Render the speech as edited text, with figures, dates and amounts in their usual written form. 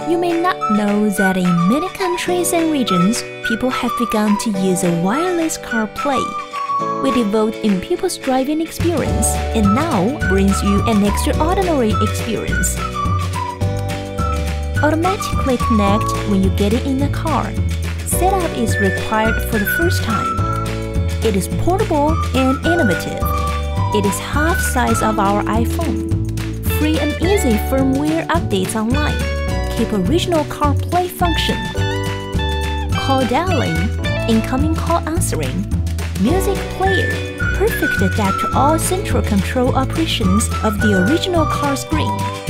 You may not know that in many countries and regions, people have begun to use a wireless CarPlay. We devote in people's driving experience and now brings you an extraordinary experience. Automatically connect when you get in the car. Setup is required for the first time. It is portable and innovative. It is half size of our iPhone. Free and easy firmware updates online. Keep original CarPlay function. Call dialing, incoming call answering, music player, perfect adapt to all central control operations of the original car screen.